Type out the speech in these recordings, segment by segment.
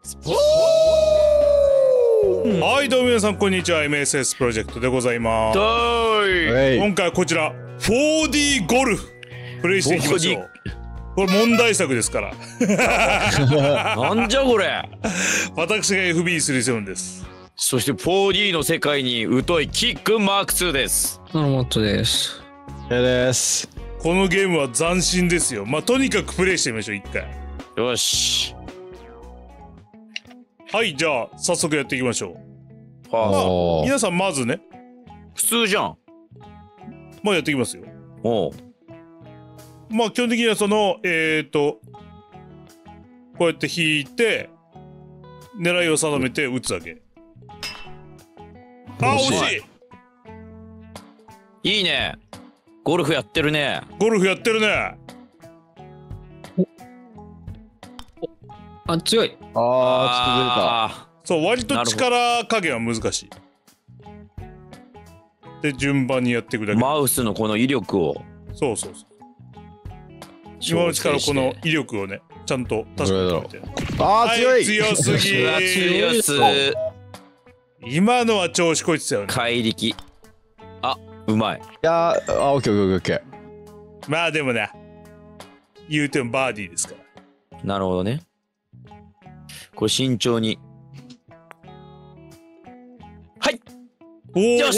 はい、どうも皆さんこんにちは。 MSS プロジェクトでございます。今回はこちら 4D ゴルフプレイしていきましょう。これ問題作ですからなんじゃこれ。 私が FB37 です。 そして 4D の世界に疎いキックマーク2です。 ノルモットです。 です。このゲームは斬新ですよ。まあとにかくプレイしてみましょう。一回。 よし。 はい、じゃあ早速やっていきましょう。 はあ、皆さんまずね、 普通じゃん。 まあやっていきますよ。 おう。 まあ基本的にはそのこうやって引いて狙いを定めて撃つだけ。あ、惜しい。 いいね。ゴルフやってるね。 ゴルフやってるね。 あ、強い。 あそう、割と力加減は難しい。で、順番にやっていくだけ。 マウスのこの威力を。 そうそうそう。今のうちからこの威力をね、ちゃんと確かめてみて。 あー、強い。 強すぎ。 強す。 今のは調子こいてたよね。 怪力。あ、うまい。 いやー、あ、オッケーオッケーオッケー。 まあでもね、言うてもバーディーですから。 なるほどね。これ慎重に。はい。 おー、ホールインワ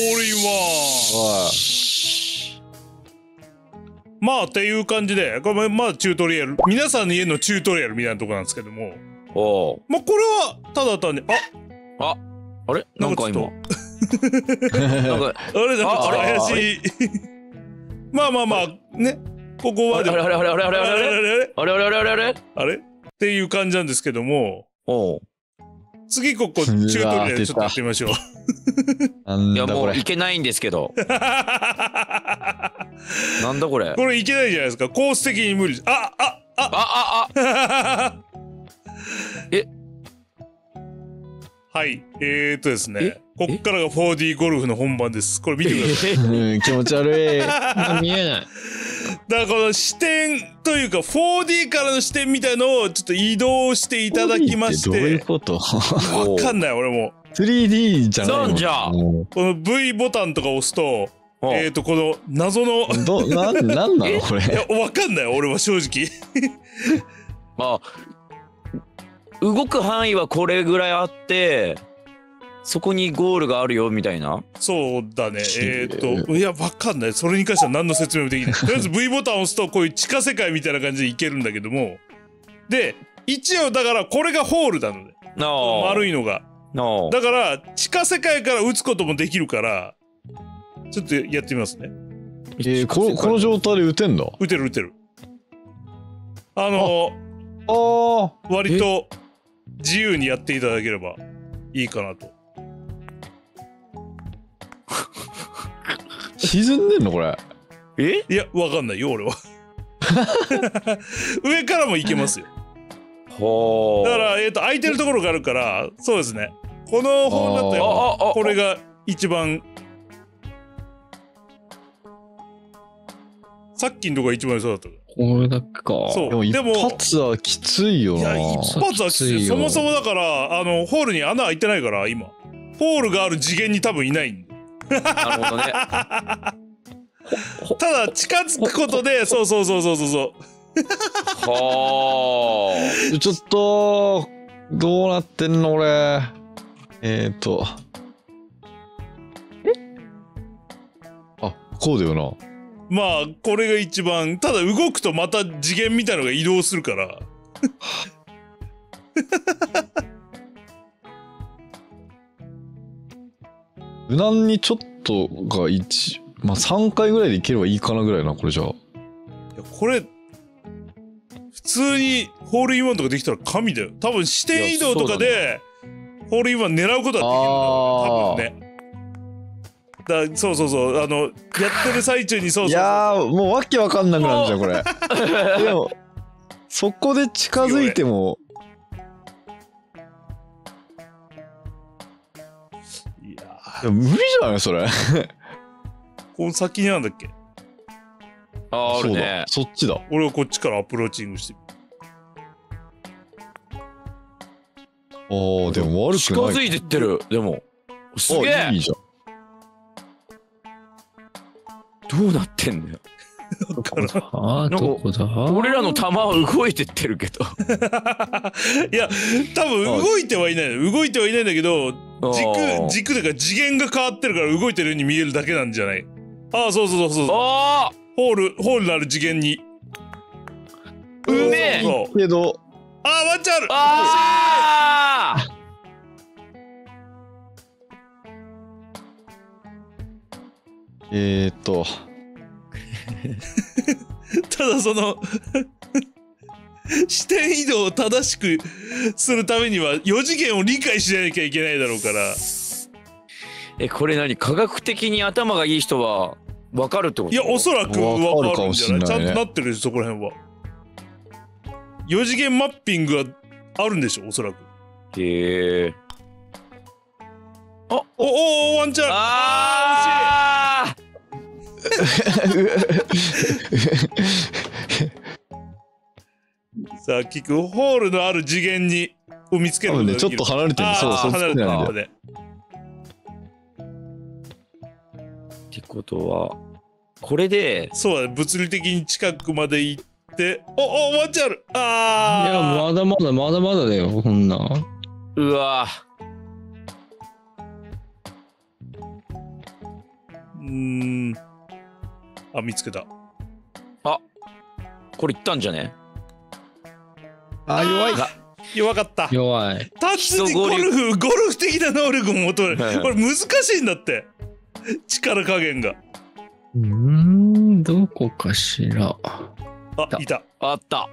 ン。まあっていう感じで、これまあチュートリアル、皆さんの家のチュートリアルみたいなとこなんですけども、 おまあこれはただ単にあれなんか今なんかあれなんか怪しいまあまあまあね、ここまであれあれっていう感じなんですけども、次ここチュートリアルちょっとやってみましょう。 いやもういけないんですけど。なんだこれ。 これいけないじゃないですか。コース的に無理。 え。 はい。ですね。こっからが 4D ゴルフの本番です。これ見てください。 気持ち悪い。 見えない。 だからこの視点というか 4D からの視点みたいのをちょっと移動していただきまして。 どういうこと？ わかんない俺も。 3D じゃないの？ なんじゃ。 この V ボタンとか押すとこの謎のなんなのこれ。 いやわかんない俺は正直。 まあ動く範囲はこれぐらいあってそこにゴールがあるよみたいな。 そうだね。いやわかんない。それに関しては何の説明もできない。とりあえず V ボタンを押すとこういう地下世界みたいな感じでいけるんだけども、で一応だからこれがホールなので、丸いのがだから地下世界から打つこともできるからちょっとやってみますね。 この状態で打てんだ。 打てる。割と自由にやっていただければいいかなと。 沈んでんのこれ。 いやわかんないよ俺は。上からも行けますよ。だから空いてるところがあるから、そうですね。このホールだとやっぱこれが一番、さっきのとこが一番そうだった。 これだけか。 そう。 でも一発はきついよな。 いや一発はきつい。そもそもだからホールに穴開いてないから今。ホールがある次元に多分いないんだ。 なるほどね。 ただ近づくことで、そう。 はあ。ちょっとどうなってんの俺。あ、こうだよな。 まあこれが一番。ただ動くとまた次元みたいのが移動するから無難にちょっとがまあ3回ぐらいでいければいいかなぐらいなこれじゃあ。いやこれ普通にホールインワンとかできたら神だよ。多分視点移動とかでホールインワン狙うことはできるんだろうね。多分ね。そうやってる最中にそう。 いやーもうわけわかんなくなるじゃんこれ。でもそこで近づいてもいや無理じゃないそれ。 この先になんだっけ。 あるね。 そっちだ。 俺はこっちからアプローチングしてみる。 ああ、でも悪く近ない。 づいてってる。でも。すげえあいいじゃん。 どうなってんだよ。 だからあー、どこだ俺らの弾は動いてってるけど。 いや多分動いてはいないの。動いてはいないんだけど軸というか次元が変わってるから動いてるように見えるだけなんじゃない？ああそうそうそうそう。 ああホールのある次元に。 うめえそうけど、 ああワンチャンある。 ああただその視点移動を正しくするためには4次元を理解しなきゃいけないだろうから。 これ何科学的に頭がいい人は分かるってこと？ いやおそらく分かるんじゃない？ わかるかもしんないねちゃんとなってるでしょそこら辺は。4次元マッピングがあるんでしょおそらく。 へえ。 おワンチャン。 ああさあキクホールのある次元にを見つける多分ね、 ことができる。 ちょっと離れてる。そう、そっち離れてるなんだよ。 ので。 ってことはこれでそうだね物理的に近くまで行ってワンチャンある。 いや、まだまだだよ、こんなん。 うわ見つけた。 これいったんじゃね？ あ、弱い。 弱かった。 弱い。 単純にゴルフ的な能力も求める。これ難しいんだって。力加減が。 どこかしら。 いた。 あった。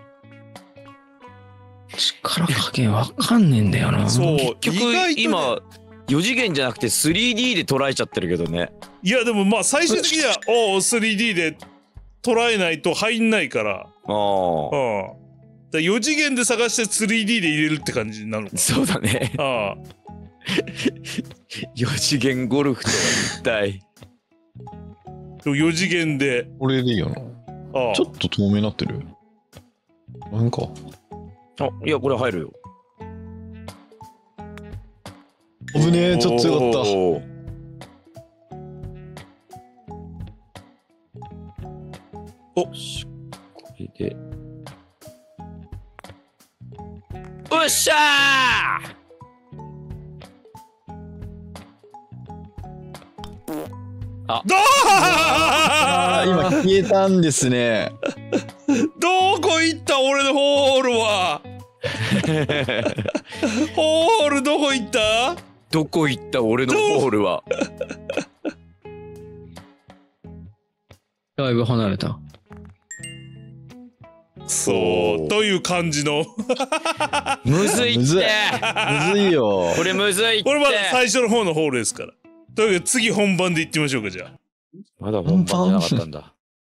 力加減わかんねえんだよな。 そう。 結局今4次元じゃなくて 3D で捉えちゃってるけどね。 いやでもまあ最終的には3D で捉えないと入んないから。 ああ。 だ4次元で探して 3D で入れるって感じになるのかそうだね。 な。 4次元ゴルフとは一体。 でも4次元で。 これでいいよな。ちょっと透明になってる。なんか。 いやこれ入るよ。 危ねえ、ちょっとよかった。 これで。おっしゃー！ 今消えたんですね。 どこ行った俺のホールは。ホールどこ行った？ どこ行った俺のホールは。 だいぶ離れた。 そうという感じの。 むずいって。 むずいよ。 これむずいって。 これまだ最初の方のホールですから。というわけで次本番で行ってみましょうかじゃあ。 まだ本番じゃなかったんだ。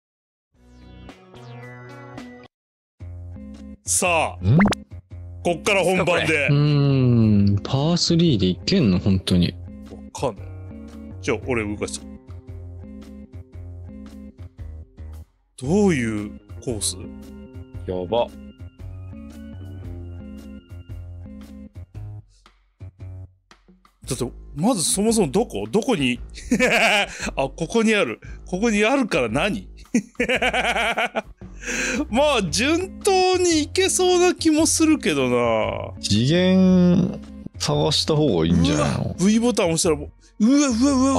さあこっから本番で。 パー3でいけんの本当に。 わかんない。じゃあ俺動かした。どういうコース？ やば。 だってまずそもそもどこにここにあるから何？まあ順当にいけそうな気もするけどな。 次元探した方がいいんじゃないの？ V ボタン押したらもうわ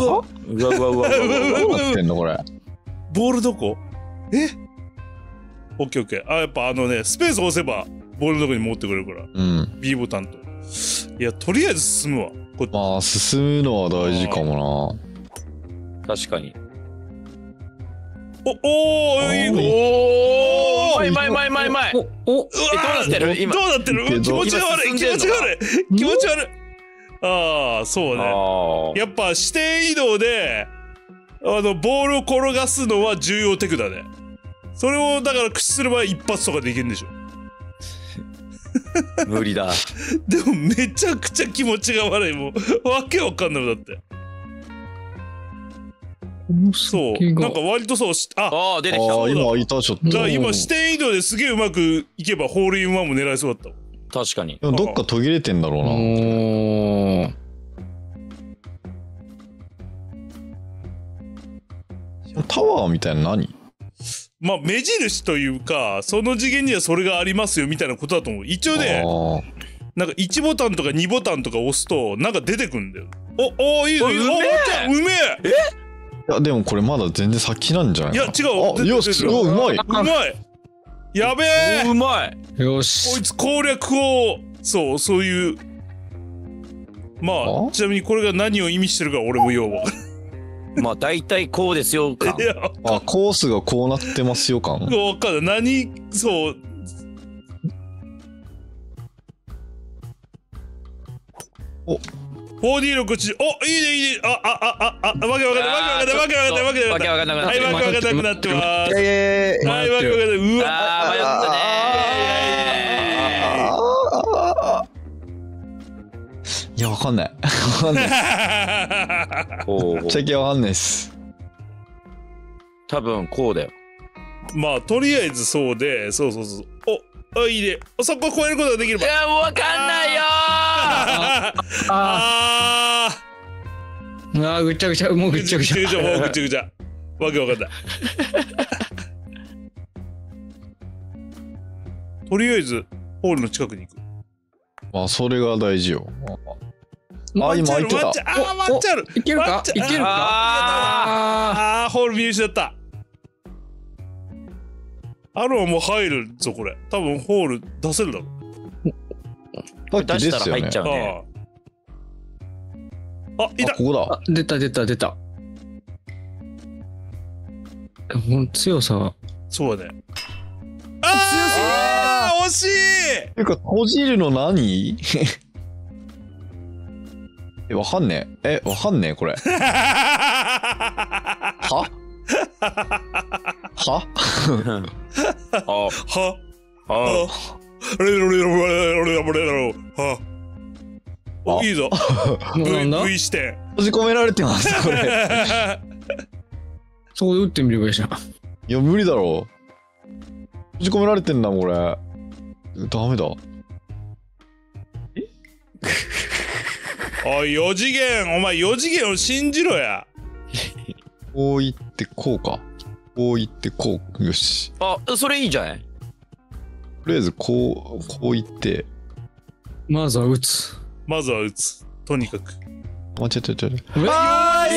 どうなってんのこれ。 ボールどこ？オッケー。やっぱスペース押せばボールのとこに持ってくれるから、B ボタンと。いやとりあえず進むわ。 まあ進むのは大事かもな。確かに。 うまい。どうなってる今。 どうなってる？気持ちが悪い。そうね。やっぱ視点移動でボールを転がすのは重要テクだね。それをだから駆使すれば一発とかでいけるんでしょ。 無理だ。 でもめちゃくちゃ気持ちが悪い。もうわけわかんないもんだって。そうなんか割とそう出てきた。 今いたちょっと。 今視点移動ですげえうまくいけばホールインワンも狙えそうだった。 確かに。 でもどっか途切れてんだろうな。 おー。 タワーみたいなの何？ まあ目印というか、その次元にはそれがありますよみたいなことだと思う。一応ね、なんか1ボタンとか2ボタンとか押すとなんか出てくるんだよ。いいぞいいぞ。うめえ。 いやでもこれまだ全然先なんじゃないいやか違う。 あ、よし、うまい。 うまい。やべえ。 うまい。 よし。 こいつ攻略をそういうまあちなみにこれが何を意味してるか俺もようわかまあ大体こうですよか。 いやあ、コースがこうなってますよ感。 わかんない。そう 4D の口。お、いいねいいね。わけわかんないわけわかんないわけわかんないわけわかんない。 わけわかんなくなってはい、わけわかんなくなってます。はい、わけわかんない。うわ。 あー迷ったねいや、わかんない。わかんない。 おぶっちゃけわかんないっす。 多分こうだよ。 まあとりあえずそうで、そう。お、いいね。そこ超えることができれば。 いやもうわかんないよあーぐちゃぐちゃ、もうぐちゃぐちゃ。 もうぐちゃぐちゃ。わけわかんない。とりあえずホールの近くに行く。 まあ、それが大事よ。あ、今開いてた。 ワンチャル。 いけるか？いけるか？ ホール見失った。アロはもう入るぞこれ。多分ホール出せるだろ。 さっき出したですよねら入っちゃ。うね。 いた。 ここだ。 あ、出た。強さは。 そうだね。惜しい。 ていうか、閉じるの何？わかんねえ。わかんねえ、これ。は？は？ はお、いいぞ。 なんだ？ V 視点。 閉じ込められてます、これ。 そこで打ってみればいいじゃん。 いや、無理だろ。閉じ込められてんな、これ。ダメだ。 おい、4次元。お前4次元を信じろや。 こういってこうか。こういってこう。よし。 あ、それいいじゃない。 とりあえず、こういって。 まずは打つ。 まずは打つ。とにかく。 間違えた。 あ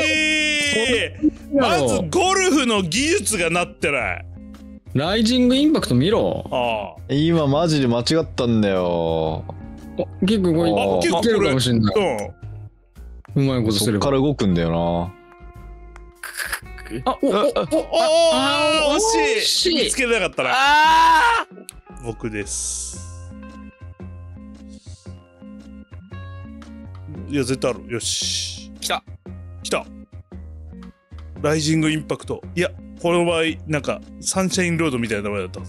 まずゴルフの技術がなってない。 ライジングインパクト見ろ。 あ今、マジで間違ったんだよ。 結構これいけるかもしれない。うまいことすれば。 そっから動くんだよな。 あ、 惜しい。見つけなかったな。 あ僕です。いや、絶対ある。よし。 来た。 ライジングインパクト。いや、この場合、なんか、サンシャインロードみたいな名前だった。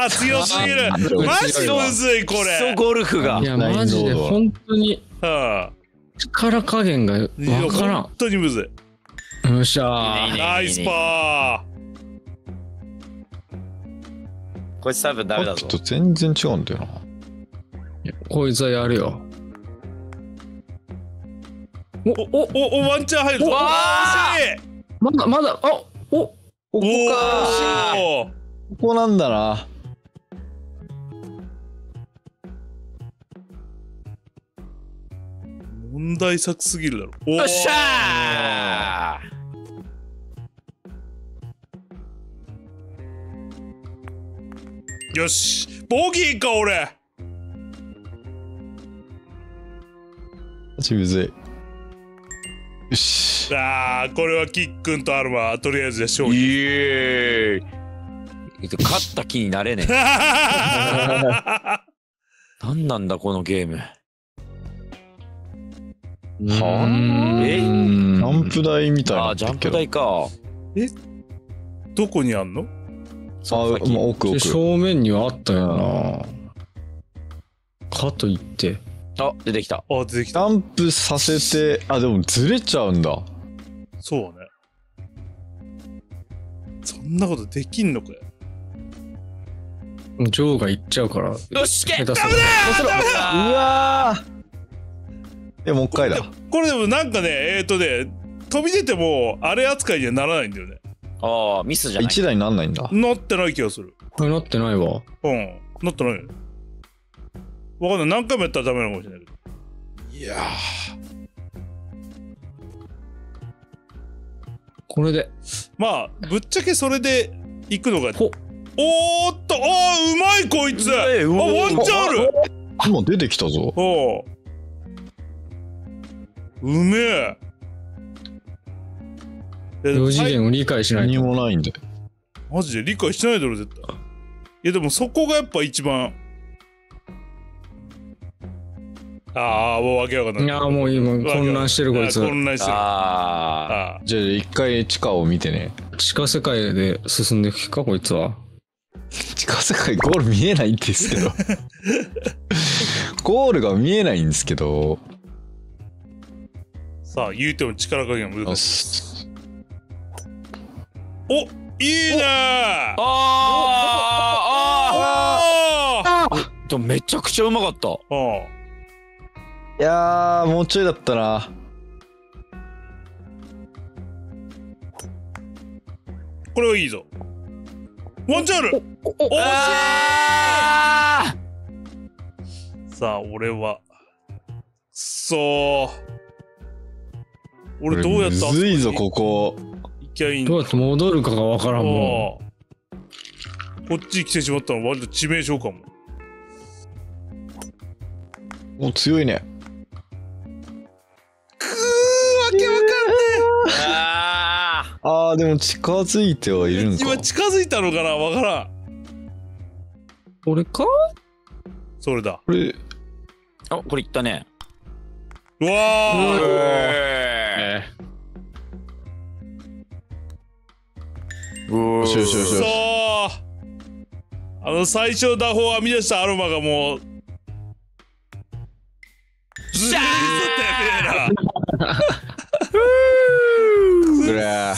強すぎる。マジむずい、こ基礎れ。 ゴルフがい。や、マジで本当には力加減がわから本当にむずい。 ん。よっしゃー。 ナイスパこいつ多分ダメだぞちょっ。と全然違うんだよな。 こいつはやるよ。 ー。ワンチャン入るぞ。 わー惜しい。 まだ、 ここか。 おー。 ここなんだな。 問題作すぎるだろ。 よっしゃよし。ボギーか、俺。 マジむずい。よし。 これはキックンとアルマ、とりあえずで勝ー。 利。 イエーイ。勝った気になれねえ。なんなんだこのゲーム。 はえジャンプ台みたいなあー、ジャンプ台か。 どこにあんの？ あ、まあ、奥。 正面にはあったよな。かといって。 あ、出てきた。 出てきた。 ジャンプさせて、でもずれちゃうんだ。 そうね。そんなことできんのかよ。 ジョーが行っちゃうから。 よし、け下手する。 うわー。もう一回だ。 これでもなんかね、飛び出ても、あれ扱いにはならないんだよね。 ああ、ミスじゃない。 一台になんないんだ。 なってない気がする。 なってないわ。 なってないよね。わかんない。何回もやったらダメなのかもしれないけど。いやこれで。 まあ、ぶっちゃけそれで行くのが。 ほおーっと、うまいこいつ。ワンチャンある。 今出てきたぞ。 うめえ。 4次元を理解しない何と。 もないんだよ。 マジで理解してないだろ絶対。いやでもそこがやっぱ一番。もうわけわかんない。 いやもう今混乱してるこいつ。 混乱してる。 じゃあ一回地下を見てね。 地下世界で進んでいくかこいつは。 地下世界ゴール見えないんですけど。ゴールが見えないんですけど。 さあ言うても力加減は難しい。お、いいねめちゃくちゃうまかった。 いやーもうちょいだったな。 これはいいぞ。ワンチャンある。惜しい。さあ俺は俺どうやったむずいぞここ。 行きゃいいんだ。 どうやって戻るかがわからんもん。こっちに来てしまったのは割と致命傷かも。 もう強いね。 わけわかんねでも近づいてはいるんか。 今近づいたのかなわからん。 これか。 それだ。 これこれいったね。 うわよしよしよしよし。 最初打法編み出したアロマがもうずーっとやべえな。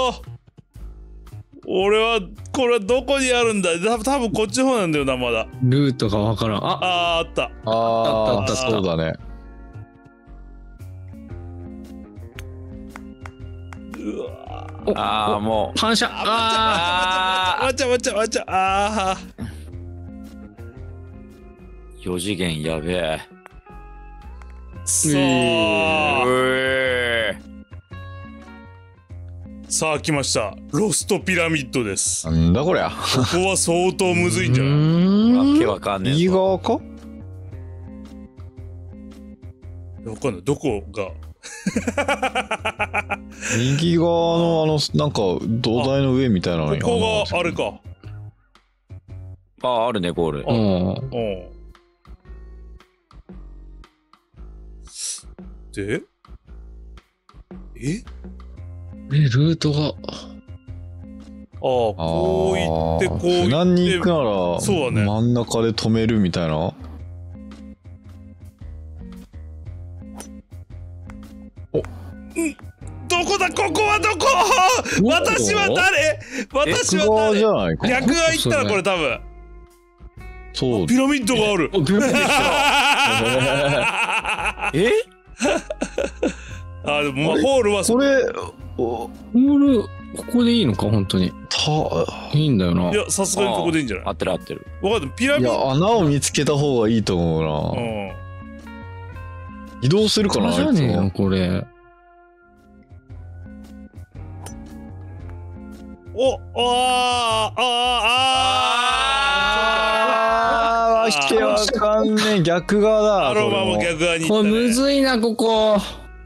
俺はこれはどこにあるんだ。多分こっちの方なんだよなまだ。 ルートがわからん。 あった。 あったそうだね。 もう反射。 わちゃ 4次元やべえ。 さあ来ました。ロストピラミッドです。 なんだこりゃ。 ここは相当むずいんじゃない？ わけわかんねえ。 右側か？ わかんない。どこが？ 右側のなんか土台の上みたいなのに。 ここがあれか。 あるねゴール。 で？ ルートが。 こう行ってこう行って。 無難に行くならそうだね。 真ん中で止めるみたいな。 どこだここはどこ？私は誰？私は誰？ じゃないか。 逆側行ったらこれ多分。 そう。 ピラミッドがある。 ピラミッド。 でもホールはこれホールここでいいのか本当に。いいんだよな。 いやさすがにここでいいんじゃない？ 合ってる合ってる。 分かった。ピラミッド。 いや穴を見つけた方がいいと思うな。移動するかな。 じゃねえよこれ。 わけわかんねえ。逆側だ。 アロマも逆側に行こったね。 れむずいなここ。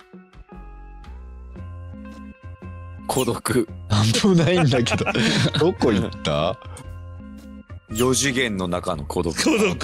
孤独。 なんともないんだけど。どこ行った？ 4次元の中の孤独。 孤独。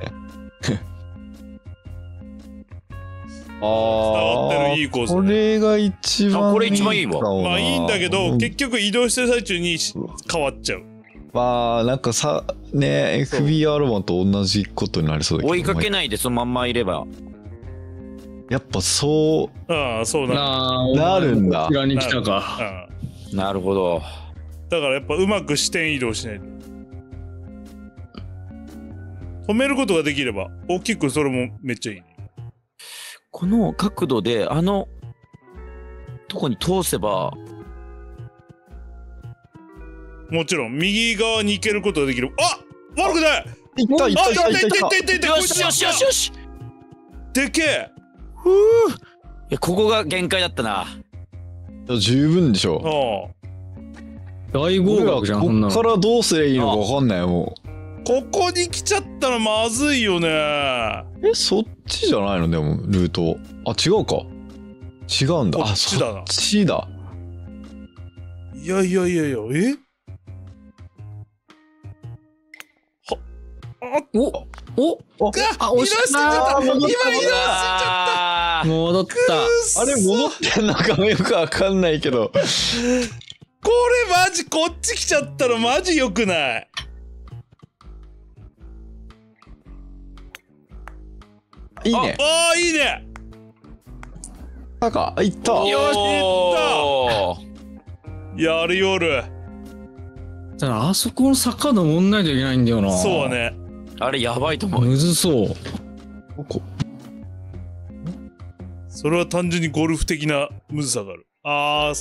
伝わってるいいコース。 これが一番。 これ一番いいわ。 まあいいんだけど結局移動してる最中に変わっちゃう。 まあなんかさね FB アロマと同じことになりそうだけど。 追いかけないでそのまんまいれば。 やっぱそう。 そうなるんだ。 裏に来たか。 なるほど。 だからやっぱうまく視点移動しないと。 止めることができれば大きく、それもめっちゃいいね。 この角度でとこに通せば、 もちろん右側に行けることができる。あ、悪くない。 いったいったいったいったいった。 よしよしよしよし。 でけえ。 ふう。いや、ここが限界だったな。 いや十分でしょ。 大合俺ら格じゃん、そんなの。 こっからどうすりゃいいのかわかんないよもここに来ちゃったらまずいよね。 う。そっちじゃないのでもルート。あ、違うか。違うんだ。 こっちだなそっちだ。 いやいやいやいや、 おあ、押し移動しちゃった。今移動しちゃっあー戻った。 た。 あれ戻ってんのかもよくわかんないけど。 これマジこっち来ちゃったらマジ良くない。 いいね。 ああ、いいね。 なんか、いった。 よしおーやる夜。 ただ、あそこの坂登んないといけないんだよな。 そうね。 あれやばいと思う。 むずそう。 どこそれは単純にゴルフ的なむずさがある。あ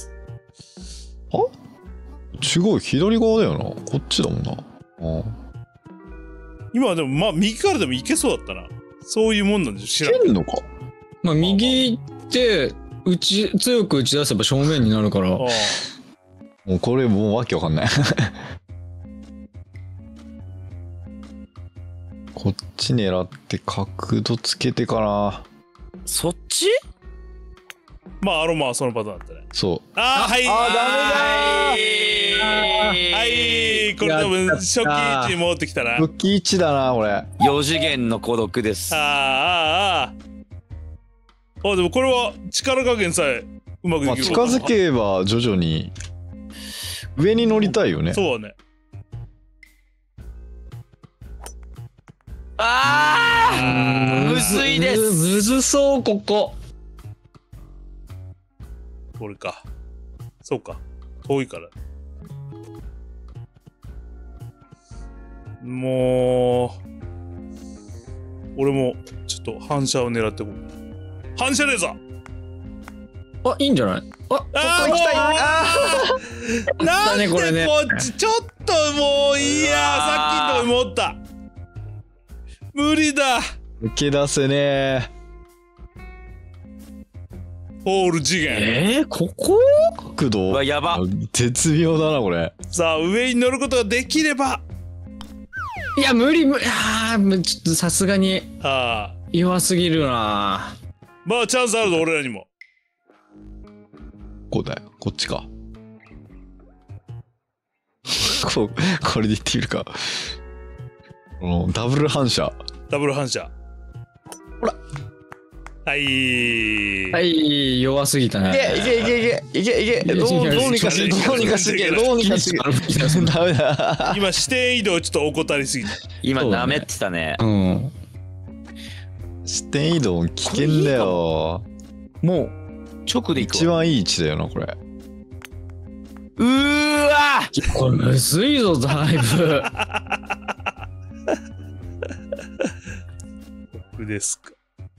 違う、左側だよな。こっちだもんな。 今はでもまあ右からでも行けそうだったな。そういうもんなんでしょ。知らん。 蹴んのか。 まあ、右って強く打ち出せば正面になるから。 ああ、 もうこれもうわけわかんない。こっち狙って角度つけてかな。 そっち？ まあアロマはそのパターンだったね。 そう。 ああ、はい。 はいはい。これ多分初期位置に戻ってきたな。 武器1だな、これ。 4次元の孤独です。 ああ、でもこれは力加減さえうまくまあ、 できる。 近づけば徐々に上に乗りたいよね。 そうだね。 むずいです。 むずそう、ここ。 これか。そうか。遠いから。もう、俺もちょっと反射を狙ってこう。反射レーザー。 あ、いいんじゃない？あ、 あー、 ここ行きたい。 なんでこれねこっち、ちょっともういいや、さっきのとこに戻った。無理だ。 抜け出せねホール次元。 ここ？ 角度うわやば。 絶妙だなこれ。 さあ、上に乗ることができれば。 いや、無理。あー、ちょっとさすがにああ。 弱すぎるな。 まあ、チャンスあるぞ、俺らにも。 こうだよ、こっちか。これでいってみるか。このダブル反射。 ダブル反射。 ほら。 はい。 はい、弱すぎたね。 いけどうにかしてどうにかしてどうにかしてダメだ。 今、視点移動ちょっと怠りすぎた。 今そうだねなめってたね。 うん。 視点移動危険だよ。 もう直で行くわ。 一番いい位置だよなこれ。 うーわこれむずいぞ、だいぶ。 僕ですか。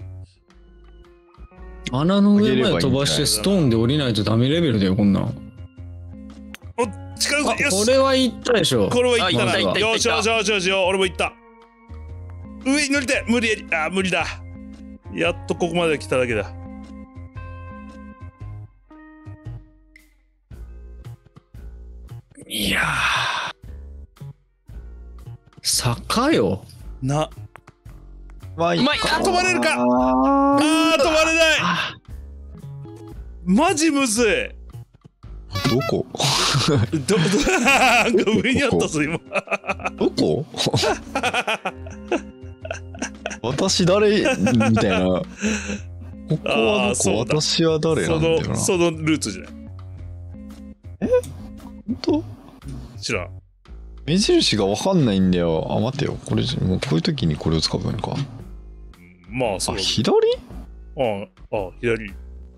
穴の上まで飛ばしてストーンで降りないとダメレベルだよ、こんなん。 お、力あ、 強い。よし。 これはいったでしょ。 これはいったな。 あいったよしよしよしよしよ。俺もいった。上に乗りたい。無理やり。あー、無理だ。やっとここまで来ただけだ。 いやー。坂よ。 な。 まあうまい。 止まれるか。あー、止まれない。マジむずい。 どこなんか上にあったぞ、今。 どこ私誰みたいな。ここあはどこーそうだ私は誰なんだよな。 そのルーツじゃない。 本当知らん。 目印がわかんないんだよ。あ、待てよ。これ、もうこういう時にこれを使えばいいのか。 まあ、そあ、 う。 左左。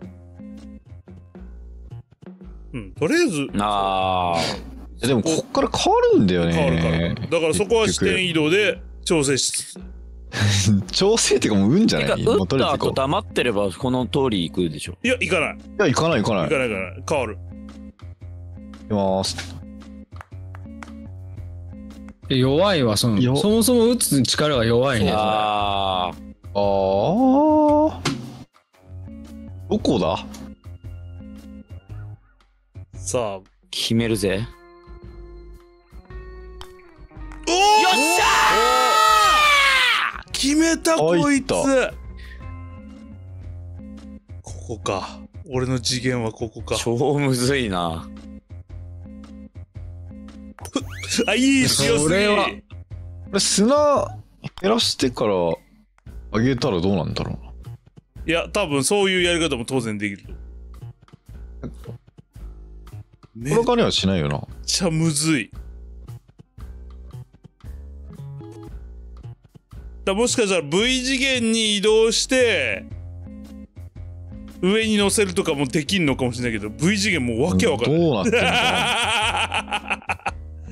うん、とりあえず、 あでもこっから変わるんだよね。 変わるから。だからそこは視点移動で調整し調整っていうかもう運じゃてか、 ない？ 打った後とりあえず行こ黙ってればこの通り行くでしょ。 いや行かない。 う。いや、行かない行かない。 行かない行かない。変わる。 行きます。 弱いわ、そもそも打つ力が弱いね。 ああー。どこだ？ さあ。 決めるぜ。 およっしゃ決めたこいつ。 入っここか。俺の次元はここかー。超むずいな。 あ、いい、強すぎ。 それはこれ砂減らしてからあげたらどうなんだろうな。 いや、多分そういうやり方も当然できる。めっこの金はしないよな。 ちゃむずい。もしかしたら V 次元に移動して上に乗せるとかもできんのかもしれないけど V 次元もうわけわかんない。 どうなってんのかな。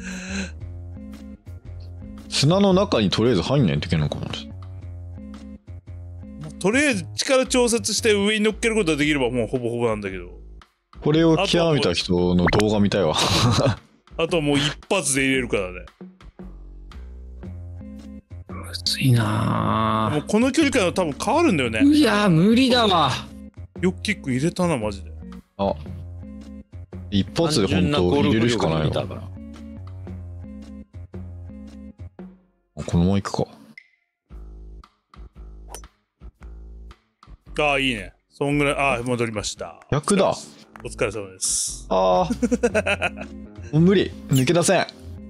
砂の中にとりあえず入んないといけないのかもしれない。 とりあえず力調節して上に乗っけることができればもうほぼほぼなんだけど、 これを極めた人の動画見たいわ。 あとはもう一発で入れるからね。 むずいなもうこの距離感は多分変わるんだよね。 いや無理だわ。 よくキック入れたなマジで。 あ、一発で本当入れるしかないわ。このまま行くか。 ああいいね。そんぐらい。ああ戻りました。 逆だ。 お疲れ様です。 ああ。もう無理。抜け出せん。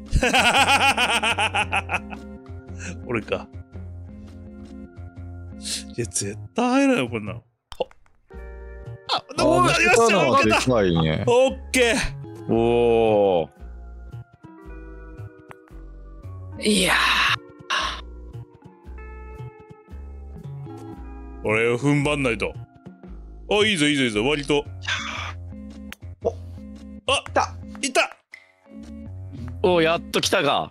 俺か。いや絶対入らないよこんなの。あ、どうだ。よっしゃ分かった。 でかいね。 オッケー。 おー。 いや俺を踏ん張んないと。あ、いいぞいいぞいいぞ、割と。あ、いた。 おー、やっと来たか。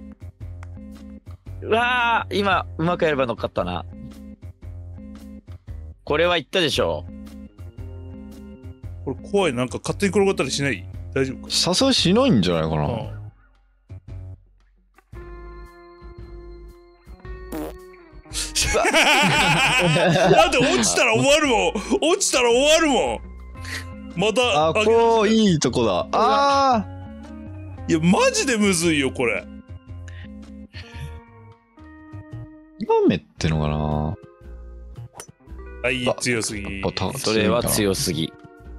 うわー、今うまくやれば乗っかったな。これはいったでしょ。 これ怖い。なんか勝手に転がったりしない？大丈夫か？ さすがにしないんじゃないかな。 だって落ちたら終わるもん。落ちたら終わるもん。また。 あ、こういいとこだ。ああ。 いやマジでむずいよこれ。 ダメってのかな。 はい強すぎ。 それは強すぎ。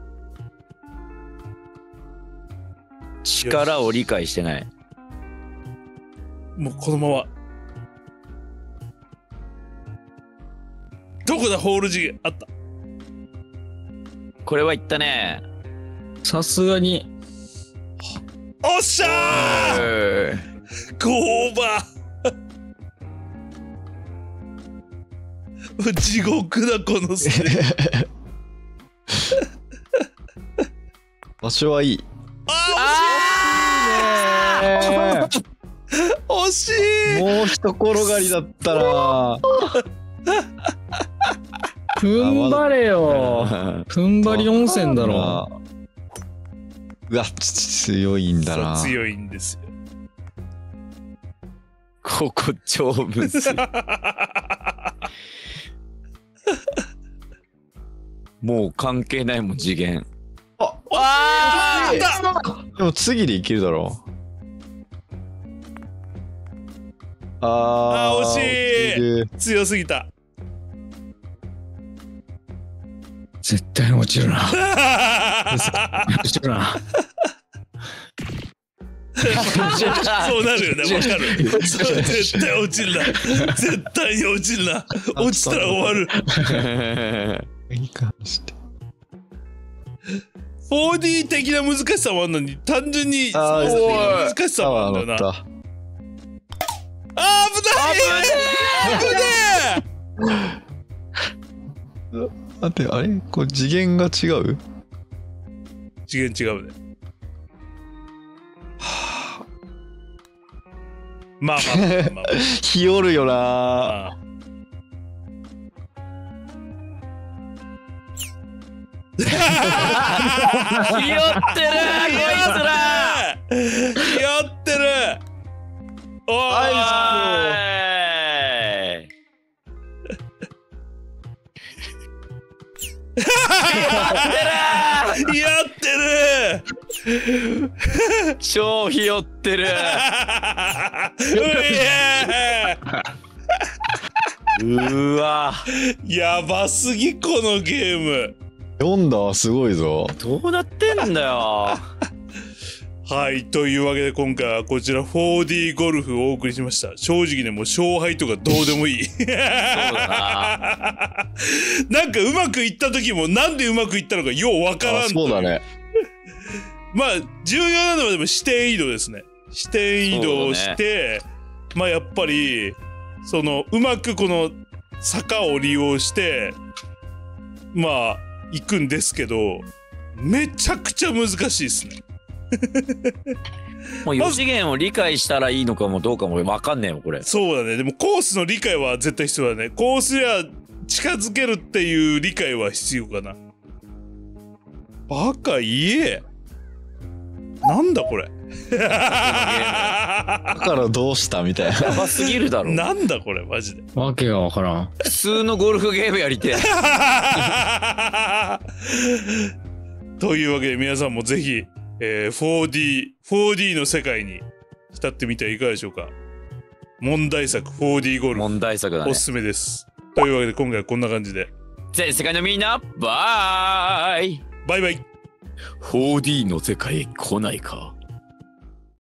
力を理解してない。 もうこのまま。どこだホール次元あった。 これはいったね。 さすがに。 おっしゃー。ゴーバー。地獄だこのステ場所はいい。 あー惜しい。 もう一転がりだったら。 踏ん張れよ。踏ん張り温泉だろ。 うわ、強いんだな。 強いんですよ。 ここ超むずい。もう関係ないもん次元。 あでも次でいけるだろう。 あー惜しい。強すぎた。 絶対に落ちるな。落ちるな。 そうなるよね。わかる。絶対落ちるな。絶対に落ちるな。落ちたら終わる。 いい感じで。 4D 的な難しさもあるのに、単純に操作的な難しさもあるんだよな。あー危ない。危ねえ。 待って、あれこれ次元が違う？ 次元違うね。 まあまあまあまあまあひよるよな。 まあひよってるこいつら。 ひよってる。おーはいひよってる。 超ひよってる。 うえうわーやばすぎこのゲーム。 読んだわ、すごいぞ。 どうなってんだよ。 はいというわけで今回はこちら 4D ゴルフをお送りしました。正直ねもう勝敗とかどうでもいい。 そうだな。 なんかうまくいった時もなんでうまくいったのかようわからんあ、 とそうだね。 まあ重要なのはでも視点移動ですね。視点移動をして、まあやっぱりそのうまくこの坂を利用してまあ行くんですけどめちゃくちゃ難しいですね。 もう4次元を理解したらいいのかもどうかも分かんねえよこれ。 そうだね。でもコースの理解は絶対必要だね。コースや近づけるっていう理解は必要かな。バカ言え。なんだこれ。 だからどうしたみたいな。 やばすぎるだろ。 なんだこれマジで。 わけがわからん。 普通のゴルフゲームやりてえ。 というわけで皆さんもぜひ、4D の世界に浸ってみてはいかがでしょうか。問題作 4D ゴルフ問題作だねおす。すめです。というわけで今回はこんな感じで全世界のみんなバイ。 バイバイ。 4D の世界へ来ないか。